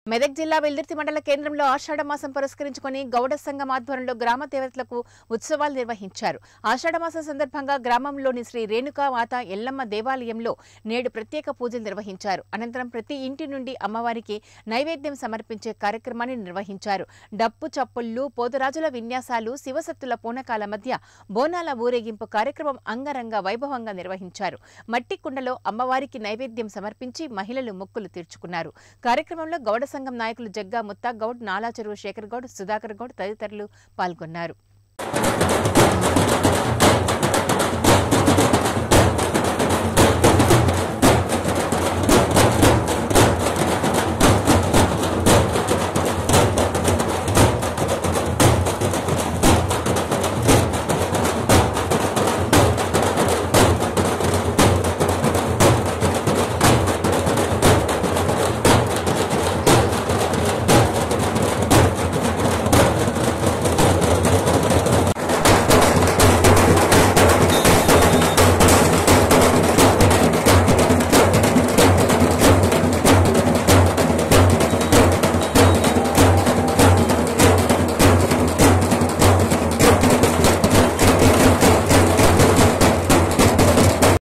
మెదక్ జిల్లా వెల్దుర్తి మండల కేంద్రంలో ఆషాఢ మాసం పురస్కరించుకుని గౌడ సంఘం ఆధ్వర్యంలో గ్రామ దేవతలకు ఉత్సవాలు నిర్వహించారు. ఆషాఢ మాసం సందర్భంగా గ్రామంలోని శ్రీ రేణుకా మాత ఎల్లమ్మ దేవాలయంలో నేడు ప్రత్యేక పూజలు నిర్వహించారు. అనంతరం ప్రతి ఇంటి నుండి అమ్మవారికి నైవేద్యం సమర్పించే కార్యక్రమాన్ని నిర్వహించారు. డప్పు చప్పుళ్లు, పోతురాజుల విన్యాసాలు, శివసత్తుల పూనకాల మధ్య బోనాల ఊరేగింపు కార్యక్రమం అంగరంగ వైభవంగా నిర్వహించారు. మట్టి కుండలో అమ్మవారికి నైవేద్యం సమర్పించి మహిళలు మొక్కులు తీర్చుకున్నారు. కార్యక్రమంలో గౌడ సంఘం నాయకులు జగ్గా ముత్తా గౌడ్, నాలా చెరువు శేఖర్ గౌడ్, సుధాకర్ గౌడ్ తదితరులు పాల్గొన్నారు.